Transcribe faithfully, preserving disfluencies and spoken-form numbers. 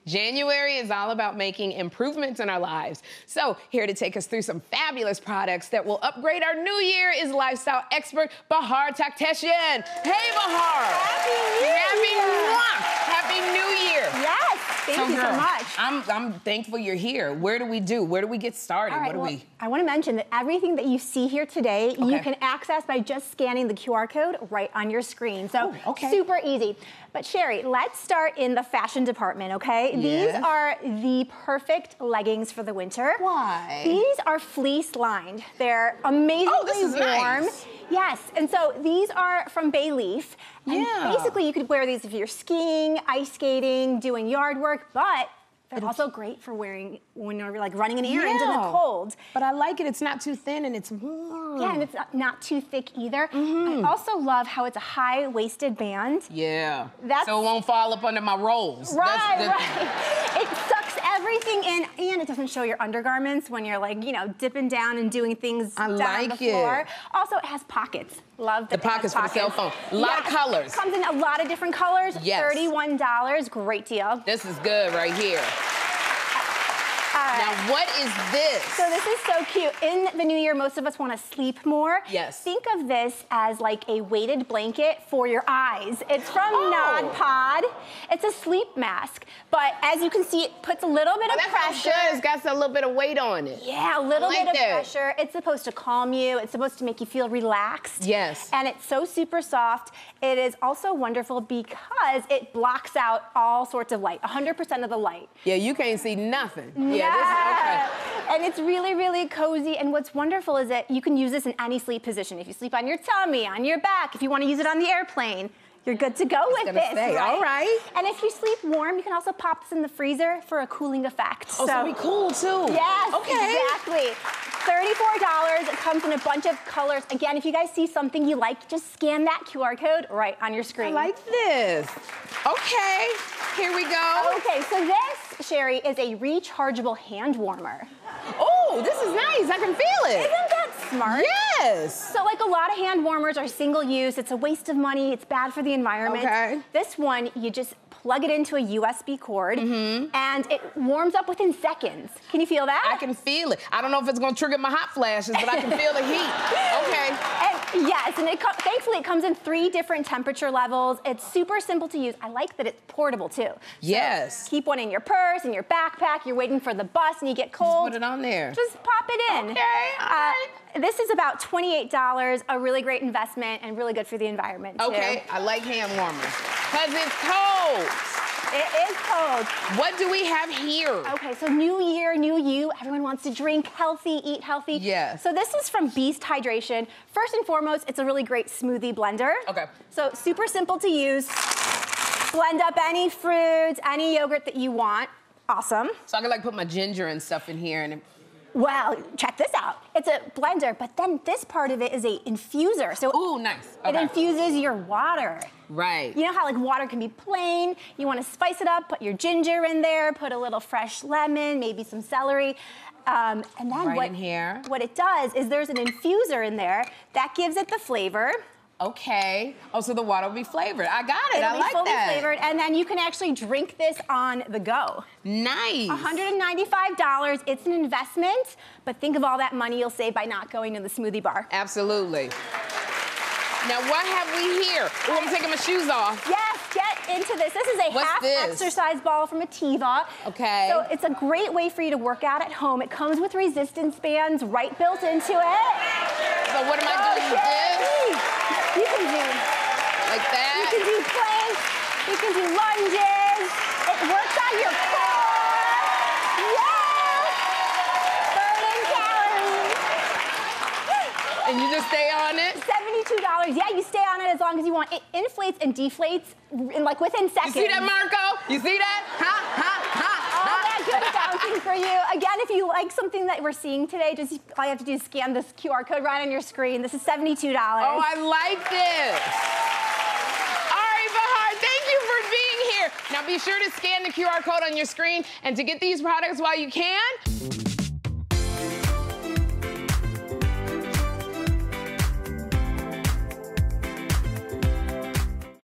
January is all about making improvements in our lives. So here to take us through some fabulous products that will upgrade our new year is lifestyle expert Bahar Takhteshian. Hey, Bahar. Happy New Year. Happy, Happy New Year. Yes, thank so, you girl, so much. I'm, I'm thankful you're here. Where do we do? Where do we get started? All right, what do well, we? I want to mention that everything that you see here today, Okay. you can access by just scanning the Q R code right on your screen. So oh, okay. super easy. But Sherry, let's start in the fashion department, okay? Yes. These are the perfect leggings for the winter. Why? These are fleece lined. They're amazingly oh, this is warm. Nice. Yes, and so these are from Bayleaf. And Yeah. basically you could wear these if you're skiing, ice skating, doing yard work, but they're also great for wearing when you're like running an errand yeah. in the cold. But I like it. It's not too thin and it's warm. Yeah, and it's not, not too thick either. Mm-hmm. I also love how it's a high-waisted band. Yeah. That's, so it won't fall up under my rolls. Right, That's, right. It sucks everything in, and it doesn't show your undergarments when you're like, you know, dipping down and doing things I down like the floor. it. Also, it has pockets. Love that The it pockets has for the cell phone. A lot of Yes. colors. Comes in a lot of different colors. Yes. thirty-one dollars, great deal. This is good right here. Uh, Now, what is this? So this is so cute. In the new year, most of us want to sleep more. Yes. Think of this as like a weighted blanket for your eyes. It's from Oh. Nod Pod. It's a sleep mask, but as you can see, it puts a little bit Oh, of that sounds pressure. good. It's got a little bit of weight on it. Yeah, a little I like bit of that. pressure. It's supposed to calm you. It's supposed to make you feel relaxed. Yes. And it's so super soft. It is also wonderful because it blocks out all sorts of light, one hundred percent of the light. Yeah, you can't see nothing. Yeah, Yeah. this is okay. And it's really, really cozy. And what's wonderful is that you can use this in any sleep position. If you sleep on your tummy, on your back, if you want to use it on the airplane, you're good to go with gonna this, stay. right? All right. And if you sleep warm, you can also pop this in the freezer for a cooling effect. Oh, so it'll be cool too. Yes, Okay. exactly. thirty-four dollars. It comes in a bunch of colors. Again, if you guys see something you like, just scan that Q R code right on your screen. I like this. Okay, here we go. Okay, so this, Sherry, is a rechargeable hand warmer. Oh, this is nice. I can feel it. Isn't that smart? Yes. So like a lot of hand warmers are single use. It's a waste of money. It's bad for the environment. Okay. This one, you just plug it into a U S B cord Mm-hmm. and it warms up within seconds. Can you feel that? I can feel it. I don't know if it's gonna trigger my hot flashes, but I can feel the heat. Okay. And yes, and it co thankfully it comes in three different temperature levels. It's super simple to use. I like that it's portable too. So Yes. keep one in your purse, in your backpack. You're waiting for the bus and you get cold. Just put it on there. Just pop it in. Okay, all right. Uh, this is about twenty-eight dollars, a really great investment and really good for the environment too. Okay, I like hand warmers. Cause it's cold. It is cold. What do we have here? Okay, so new year, new you. Everyone wants to drink healthy, eat healthy. Yes. So this is from Beast Hydration. First and foremost, it's a really great smoothie blender. Okay. So super simple to use. Blend up any fruits, any yogurt that you want. Awesome. So I can like put my ginger and stuff in here and Well, check this out. It's a blender, but then this part of it is a infuser. So ooh, nice. it Okay. infuses your water. Right. You know how like water can be plain, you want to spice it up, put your ginger in there, put a little fresh lemon, maybe some celery. Um, and then Right what, in here. what it does is there's an infuser in there that gives it the flavor. Okay. Oh, so the water will be flavored. I got it. It'll I be like fully that. flavored, and then you can actually drink this on the go. Nice. one hundred ninety-five dollars, it's an investment, but think of all that money you'll save by not going to the smoothie bar. Absolutely. Now, what have we here? Oh, I'm taking my shoes off. Yes, get into this. This is a What's half this? exercise ball from Ativa. Okay. So it's a great way for you to work out at home. It comes with resistance bands right built into it. So what am I doing with this? You can do, Like you that? can do planks, you can do lunges. It works on your core. Yes! Burning calories. And you just stay on it? seventy-two dollars. Yeah, you stay on it as long as you want. It inflates and deflates in like within You seconds. see that, Marco? You see that? Ha, ha, ha, All ha. that good bouncing for you. Again, if you like something that we're seeing today, just all you have to do is scan this Q R code right on your screen. This is seventy-two dollars. Oh, I like this. All right, Bahar, thank you for being here. Now be sure to scan the Q R code on your screen, and to get these products while you can,